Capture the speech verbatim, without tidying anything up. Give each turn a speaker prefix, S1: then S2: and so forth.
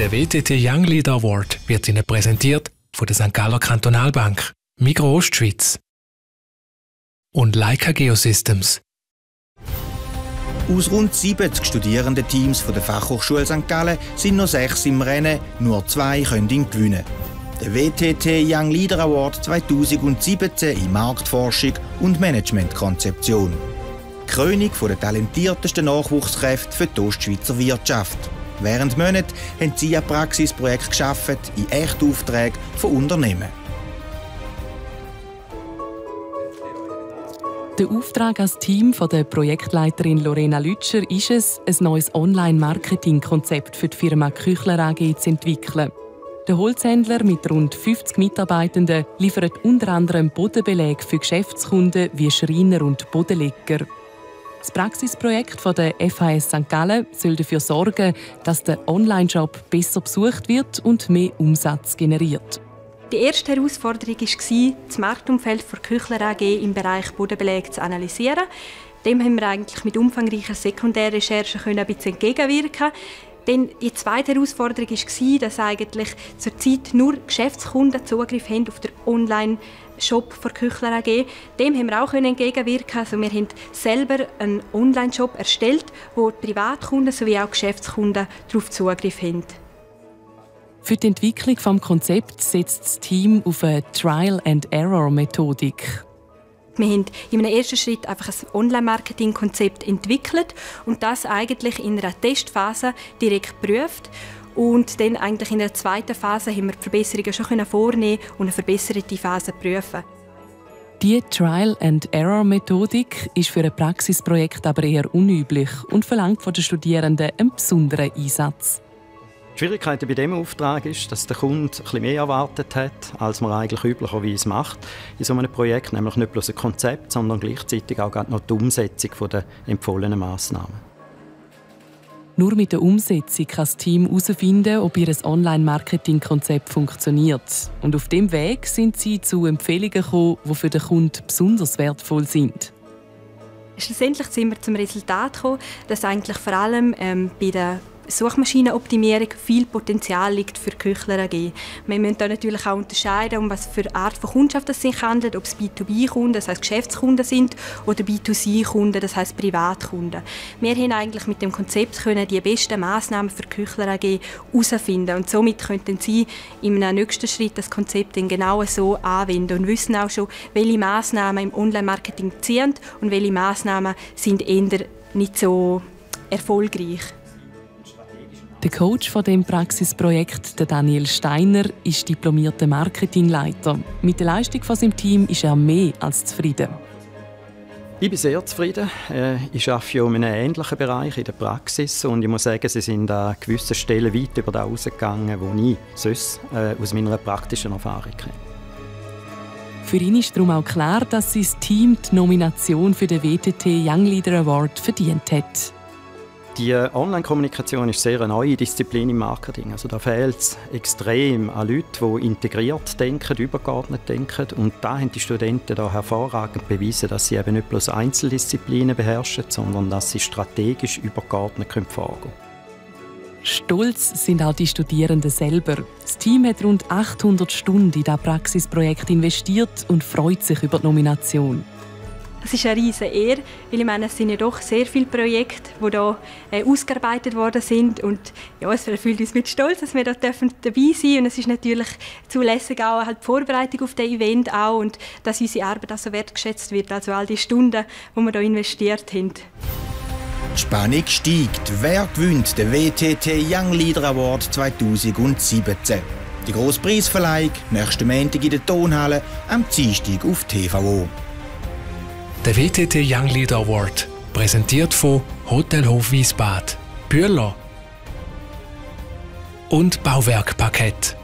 S1: Der W T T Young Leader Award wird Ihnen präsentiert von der Sankt Galler Kantonalbank, Migros Ostschweiz und Leica Geosystems.
S2: Aus rund siebzig Studierendenteams der Fachhochschule Sankt Gallen sind noch sechs im Rennen, nur zwei können ihn gewinnen. Der W T T Young Leader Award zweitausendsiebzehn in Marktforschung und Managementkonzeption. Die Krönung der talentiertesten Nachwuchskräfte für die Ostschweizer Wirtschaft. Während Monaten haben sie ein Praxisprojekt geschaffen in Echtaufträgen von Unternehmen.
S3: Der Auftrag als Team von der Projektleiterin Lorena Lütscher ist es, ein neues Online-Marketing-Konzept für die Firma Küchler A G zu entwickeln. Der Holzhändler mit rund fünfzig Mitarbeitenden liefert unter anderem Bodenbeläge für Geschäftskunden wie Schreiner und Bodenleger. Das Praxisprojekt von der F H S Sankt Gallen soll dafür sorgen, dass der Online-Shop besser besucht wird und mehr Umsatz generiert.
S4: Die erste Herausforderung war, das Marktumfeld der Küchler A G im Bereich Bodenbeläge zu analysieren. Dem haben wir eigentlich mit umfangreicher Sekundärrecherche ein bisschen entgegenwirken. Denn die zweite Herausforderung war, dass eigentlich zurzeit nur Geschäftskunden Zugriff haben auf den Online-Shop der Küchler A G. Dem haben wir auch entgegenwirken. Also wir haben selber einen Online-Shop erstellt, wo Privatkunden sowie auch Geschäftskunden darauf Zugriff haben.
S3: Für die Entwicklung des Konzepts setzt das Team auf eine Trial-and-Error-Methodik.
S4: Wir haben in einem ersten Schritt einfach ein Online-Marketing-Konzept entwickelt und das eigentlich in einer Testphase direkt geprüft. Und dann eigentlich in einer zweiten Phase haben wir die Verbesserungen schon vornehmen und eine verbesserte Phase prüfen.
S3: Die Trial-and-Error-Methodik ist für ein Praxisprojekt aber eher unüblich und verlangt von den Studierenden einen besonderen Einsatz.
S5: Die Schwierigkeit bei diesem Auftrag ist, dass der Kunde etwas mehr erwartet hat, als man eigentlich üblicherweise macht in so einem Projekt, nämlich nicht bloß ein Konzept, sondern gleichzeitig auch noch die Umsetzung der empfohlenen Massnahmen.
S3: Nur mit der Umsetzung kann das Team herausfinden, ob ihr Online-Marketing-Konzept funktioniert. Und auf dem Weg sind sie zu Empfehlungen gekommen, die für den Kunden besonders wertvoll sind.
S4: Schlussendlich sind wir zum Resultat gekommen, dass eigentlich vor allem ähm, bei der Suchmaschinenoptimierung viel Potenzial liegt für Küchler A G. Wir müssen da natürlich auch unterscheiden, um was für Art von Kundschaft es sich handelt, ob es B zwei B-Kunden, das heisst Geschäftskunden sind, oder B zwei C-Kunden, das heisst Privatkunden. Wir haben eigentlich mit dem Konzept können die besten Massnahmen für Küchler A G herausfinden und somit könnten Sie im nächsten Schritt das Konzept dann genau so anwenden und wissen auch schon, welche Massnahmen im Online-Marketing ziehen und welche Massnahmen sind eher nicht so erfolgreich.
S3: Der Coach von dem Praxisprojekt, der Daniel Steiner, ist diplomierter Marketingleiter. Mit der Leistung von seinem Team ist er mehr als zufrieden.
S5: Ich bin sehr zufrieden. Ich arbeite ja in einem ähnlichen Bereich in der Praxis und ich muss sagen, sie sind an gewissen Stellen weit über das hinausgegangen, was ich sonst aus meiner praktischen Erfahrung kenne.
S3: Für ihn ist darum auch klar, dass sein Team die Nomination für den W T T Young Leader Award verdient hat.
S5: Die Online-Kommunikation ist sehr eine neue Disziplin im Marketing. Also da fehlt es extrem an Leuten, die integriert denken, übergeordnet denken. Und da haben die Studenten da hervorragend bewiesen, dass sie eben nicht bloß Einzeldisziplinen beherrschen, sondern dass sie strategisch übergeordnet vorgehen können.
S3: Stolz sind auch die Studierenden selber. Das Team hat rund achthundert Stunden in das Praxisprojekt investiert und freut sich über die Nomination.
S4: Es ist eine riesige Ehre, weil ich meine, es sind ja doch sehr viele Projekte, die hier äh, ausgearbeitet worden sind. Und ja, es erfüllt uns mit Stolz, dass wir da dabei sein dürfen. Und es ist natürlich zulässig auch halt die Vorbereitung auf das Event auch und dass unsere Arbeit auch so wertgeschätzt wird. Also all die Stunden, die wir hier investiert haben.
S2: Die Spannung steigt. Wer gewinnt den W T T Young Leader Award zweitausendsiebzehn? Die grosse Preisverleihung nächsten Montag in der Tonhalle, am Dienstag auf T V O.
S1: Der W T T Young Leader Award, präsentiert von Hotel Hof Wiesbad, Bühler und Bauwerk Parkett.